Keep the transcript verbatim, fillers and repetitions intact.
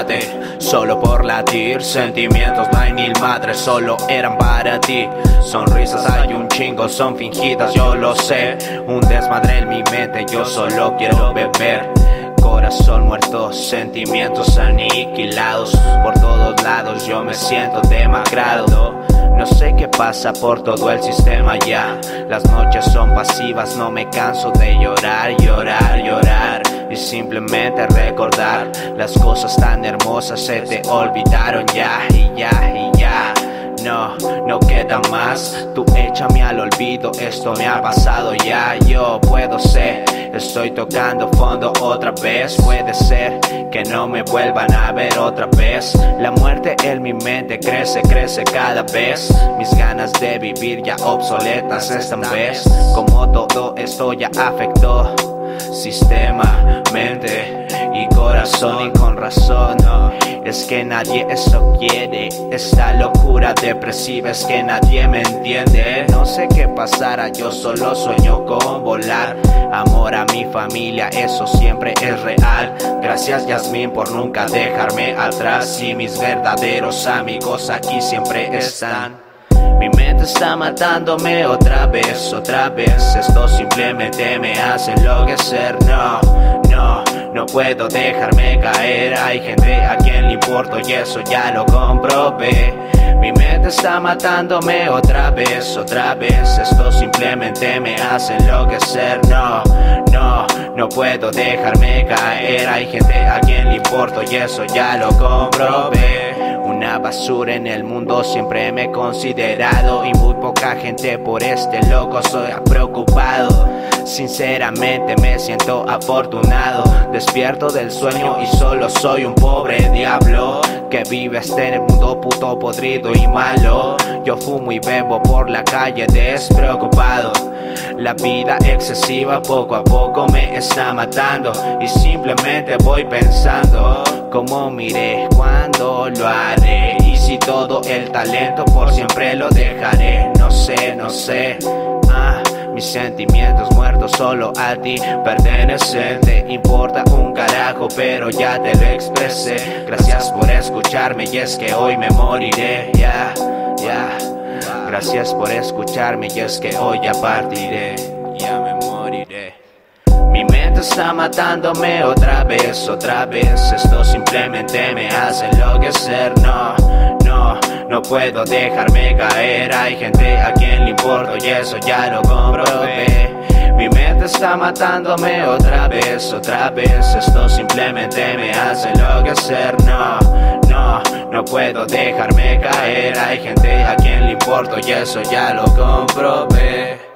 late solo por latir. Sentimientos no hay ni madre, solo eran para ti. Sonrisas hay un chingo, son fingidas, yo lo sé. Un desmadre en mi mente, yo solo quiero beber. Corazón muerto, sentimientos aniquilados. Por todos lados yo me siento demacrado. No sé qué pasa por todo el sistema ya. Las noches son pasivas, no me canso de llorar, llorar, llorar. Y simplemente recordar las cosas tan hermosas se te olvidaron ya, y ya, y ya. No, no queda más, tú échame al olvido, esto me ha pasado ya. Yo puedo ser, estoy tocando fondo otra vez. Puede ser que no me vuelvan a ver otra vez. La muerte en mi mente crece, crece cada vez. Mis ganas de vivir ya obsoletas esta vez. Como todo esto ya afectó sistema, mente y corazón. Y con razón, no, es que nadie eso quiere. Esta locura depresiva es que nadie me entiende. No sé qué pasará, yo solo sueño con volar. Amor a mi familia, eso siempre es real. Gracias Yasmín por nunca dejarme atrás. Y mis verdaderos amigos aquí siempre están. Mi mente está matándome otra vez, otra vez. Esto simplemente me hace enloquecer. No, no, no puedo dejarme caer. Hay gente a quien le importo y eso ya lo comprobé. Mi mente está matándome otra vez, otra vez. Esto simplemente me hace enloquecer. No, no, no puedo dejarme caer. Hay gente a quien le importo y eso ya lo comprobé. Una basura en el mundo siempre me he considerado. Y muy poca gente por este loco soy preocupado. Sinceramente me siento afortunado. Despierto del sueño y solo soy un pobre diablo que vive este en el mundo puto podrido y malo. Yo fumo y bebo por la calle despreocupado. La vida excesiva poco a poco me está matando. Y simplemente voy pensando cómo miré, cuándo lo haré. Y si todo el talento por siempre lo dejaré. No sé, no sé, ah, mis sentimientos muertos solo a ti pertenecen. Te importa un carajo pero ya te lo expresé. Gracias por escucharme y es que hoy me moriré. Ya, ya. Gracias por escucharme y es que hoy ya partiré. Ya me moriré. Mi mente está matándome otra vez, otra vez. Esto simplemente me hace enloquecer. No, no, no puedo dejarme caer. Hay gente a quien le importo y eso ya lo comprobé. Mi mente está matándome otra vez, otra vez. Esto simplemente me hace enloquecer. No, no, no puedo dejarme caer. Hay gente a quien le importo y eso ya lo comprobé.